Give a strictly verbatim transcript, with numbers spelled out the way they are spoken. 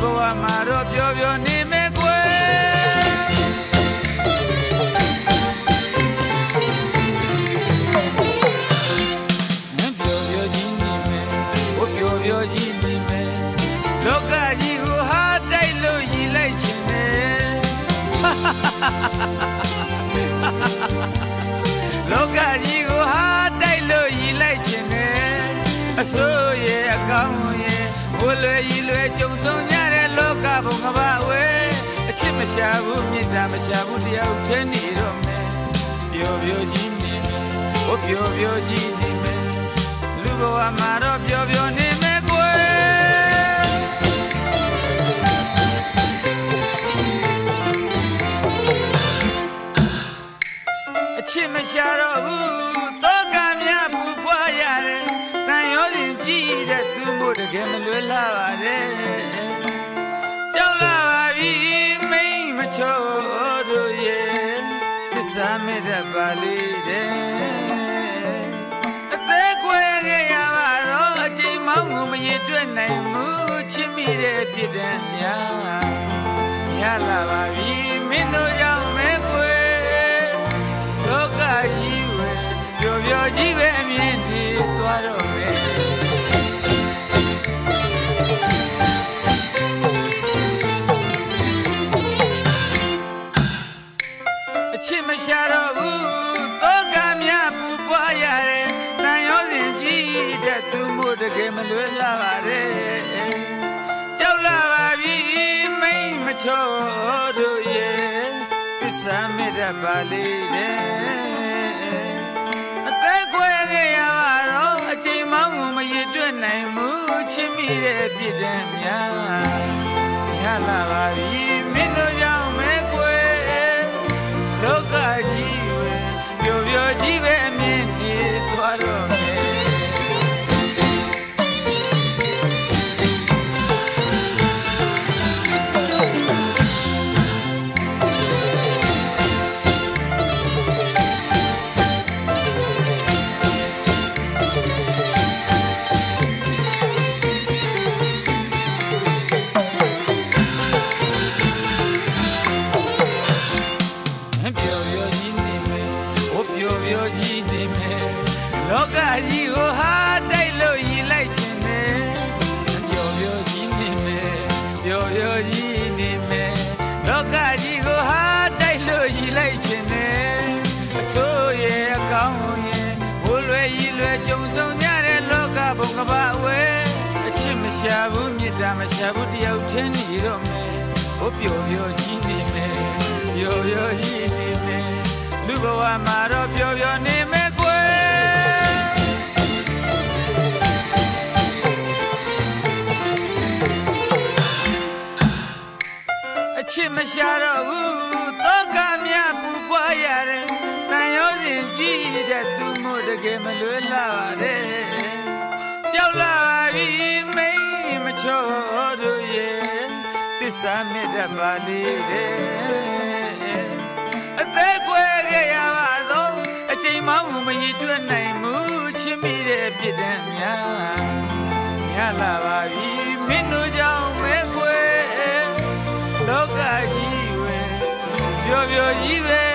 ဘဝမှာတော့ပျော်ပျော်နေမယ်ကွယ်ငါပျော်ပျော်ကြီးနေမယ်ဟိုပျော်ပျော်ကြီးနေမယ်လောကကြီးကိုဟာတိုက်လို့ရည်လိုက်ချင်တယ်လောကကြီးကိုဟာတိုက်လို့ရည်လိုက်ချင်တယ်အစိုးရအကောင်းရဲ့ဘိုးလွယ်ရည်လွယ်ကြုံဆုံးကြတဲ့လောကဘုံကဘာဝဲအချစ်မရှာဘူးမေတ္တာမရှာဘူးတရားထင်းနေတော့မယ်ပျော်ပျော်ကြီးနေမယ်ဟိုပျော်ပျော်ကြီးနေမယ်လူဘဝမှာတော့ပျော်ပျော်နေမယ်ကွယ်အချစ်မရှာတော့ဘူးတောကများပူပွားရတယ်တန်ရောစဉ်ကြည့်တဲ့သူမို့တကယ်မလွယ်လာပါနဲ့ကြောက်လာပါပြီမိမ့်မချို့တို့ရဲ့သစ္စာမေတ္တာပါလေးတဲ့အသေးကွယ်ခဲ့ရပါတော့အချိန်မောင်းကိုမရတွက်နိုင်ဘူးချစ်မိတဲ့ပြစ်ဒဏ်များရလာပါပြီမင်းတို့ကြောင့်မဲကွယ်လောကကြီးဝယ်ပျော်ပျော်ကြီးပဲအမြင်နေသွားတော့မယ်အချစ်မရှာတော့ဘူးတောကများပူပွားရတယ်တန်ရောစဉ်ကြည့်တဲ့သူမို့တကယ်မလွယ်လာပါနဲ့ကြောက်လာပါပြီမိမ့်မချို့တို့ရဲ့သစ္စာမေတ္တာပါလေးတဲ့အသက်ကွယ်ခဲ့ရပါတော့အချိန်မောင်းကိုမရတွက်နိုင်ဘူးချစ်မိတဲ့ပြစ်ဒဏ်များရလာပါပြီမင်းတို့ကြောင့်မဲကွယ်လောကကြီးဝယ်ပျော်ပျော်ကြီးပဲအမြင်နေသွားတော့မယ်လောကကြီးကိုဟာတိုက်လို့ရည်လိုက်ချင်တယ်ပျော်ပျော်ကြီးနေမယ်ပျော်ပျော်ကြီးနေမယ်လောကကြီးကိုဟာတိုက်လို့ရည်လိုက်ချင်တယ်အစိုးရအကောင်းရဲ့ဘိုးလွယ်ရည်လွယ်ကြုံဆုံးကြတဲ့လောကဘုံကဘာဝဲအချစ်မရှာဘူးမေတ္တာမရှာဘူးတရားထင်းနေတော့မယ်ဟိုပျော်ပျော်ကြီးနေမယ်ပျော်ပျော်ကြီးနေမယ်လူဘဝမှာတော့ပျော်ပျော်နေမယ်ကွယ်ချစ်မရှာတော့ဘူးတောကများပူပွားရတယ်တန်ရောစဉ်ကြည့်တဲ့သူမို့တကယ်မလွယ်လာပါနဲ့ကြောက်လာပါပြီမိမ့်မချို့တို့ရဲ့သစ္စာမေတ္တာပါလေးတဲ့အသက်ကွယ်ခဲ့ရပါတော့အချိန်မောင်းမရတွက်နိုင်ဘူးချစ်မိတဲ့ပြစ်ဒဏ်များရလာပါပြီမင်းတို့ကြောင့်မဲကွယ်လောကကြီးဝယ်ပျော်ပျော်ကြီးပဲ